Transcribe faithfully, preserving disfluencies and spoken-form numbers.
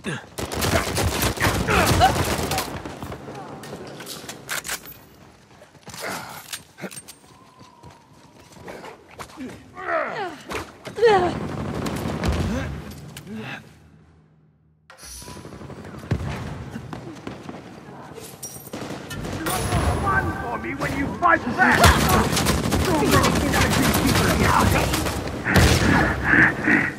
Run for me when you fight back! Don't let it get out of you.